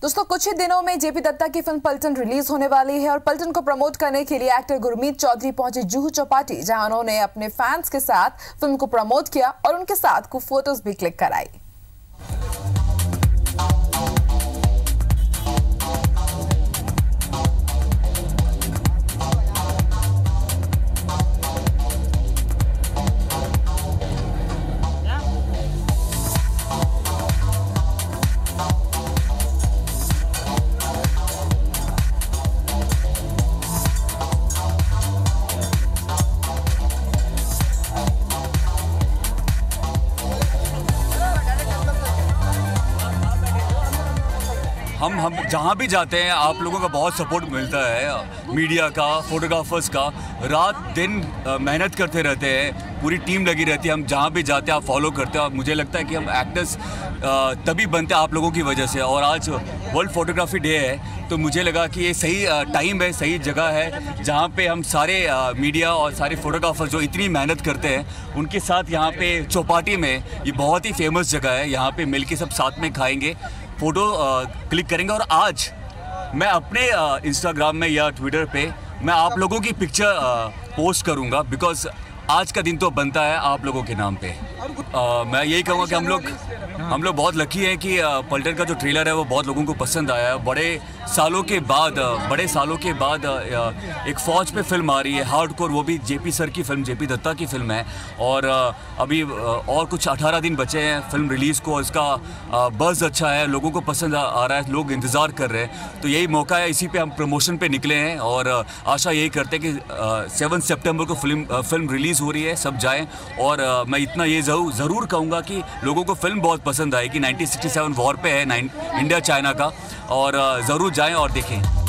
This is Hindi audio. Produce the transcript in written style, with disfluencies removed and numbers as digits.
दोस्तों कुछ ही दिनों में जेपी दत्ता की फिल्म पलटन रिलीज होने वाली है और पलटन को प्रमोट करने के लिए एक्टर गुरमीत चौधरी पहुंचे जुहू चौपाटी, जहां उन्होंने अपने फैंस के साथ फिल्म को प्रमोट किया और उनके साथ कुछ फोटोज भी क्लिक कराई। हम जहाँ भी जाते हैं आप लोगों का बहुत सपोर्ट मिलता है, मीडिया का, फोटोग्राफर्स का। रात दिन मेहनत करते रहते हैं, पूरी टीम लगी रहती है। हम जहाँ भी जाते हैं आप फॉलो करते हैं और मुझे लगता है कि हम एक्टर्स तभी बनते हैं आप लोगों की वजह से। और आज वर्ल्ड फोटोग्राफी डे है तो मुझे लगा कि ये सही टाइम है, सही जगह है जहाँ पे हम सारे मीडिया और सारे फोटोग्राफर जो इतनी मेहनत करते हैं उनके साथ यहाँ पे चौपाटी में, ये बहुत ही फेमस जगह है, यहाँ पे मिल के सब साथ में खाएंगे, फ़ोटो क्लिक करेंगे। और आज मैं अपने इंस्टाग्राम में या ट्विटर पे मैं आप लोगों की पिक्चर पोस्ट करूंगा, बिकॉज आज का दिन तो बनता है आप लोगों के नाम पे। मैं यही कहूँगा कि हम लोग बहुत लकी हैं कि पलटन का जो ट्रेलर है वो बहुत लोगों को पसंद आया है। बड़े सालों के बाद एक फ़ौज पे फिल्म आ रही है, हार्डकोर, वो भी जेपी सर की फिल्म, जेपी दत्ता की फिल्म है। और अभी और कुछ 18 दिन बचे हैं फिल्म रिलीज़ को। इसका बज़ अच्छा है, लोगों को पसंद आ रहा है, लोग इंतज़ार कर रहे हैं। तो यही मौका है, इसी पे हम प्रमोशन पे निकले हैं और आशा यही करते हैं कि 7 सितंबर को फिल्म रिलीज़ हो रही है, सब जाएं। और मैं इतना ये ज़रूर कहूँगा कि लोगों को फिल्म बहुत पसंद आएगी। 1967 वॉर पे है इंडिया चाइना का, और ज़रूर जाएं और देखें।